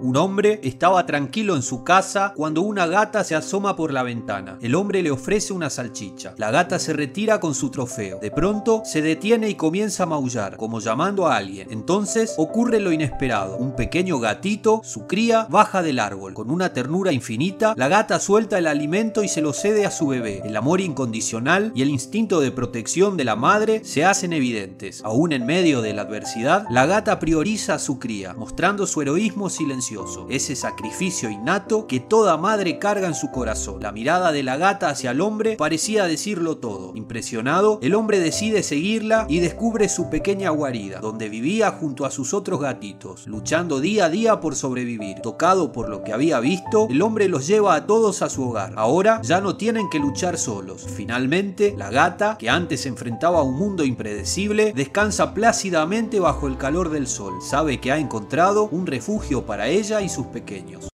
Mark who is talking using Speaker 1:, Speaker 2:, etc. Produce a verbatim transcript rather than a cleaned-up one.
Speaker 1: Un hombre estaba tranquilo en su casa cuando una gata se asoma por la ventana. El hombre le ofrece una salchicha. La gata se retira con su trofeo. De pronto se detiene y comienza a maullar, como llamando a alguien. Entonces ocurre lo inesperado. Un pequeño gatito, su cría, baja del árbol. Con una ternura infinita, la gata suelta el alimento y se lo cede a su bebé. El amor incondicional y el instinto de protección de la madre se hacen evidentes. Aún en medio de la adversidad, la gata prioriza a su cría, mostrando su heroísmo silencioso, ese sacrificio innato que toda madre carga en su corazón. La mirada de la gata hacia el hombre parecía decirlo todo. Impresionado, el hombre decide seguirla y descubre su pequeña guarida, donde vivía junto a sus otros gatitos, luchando día a día por sobrevivir. Tocado por lo que había visto, el hombre los lleva a todos a su hogar. Ahora ya no tienen que luchar solos. Finalmente, la gata, que antes se enfrentaba a un mundo impredecible, descansa plácidamente bajo el calor del sol. Sabe que ha encontrado un refugio para ella y sus pequeños.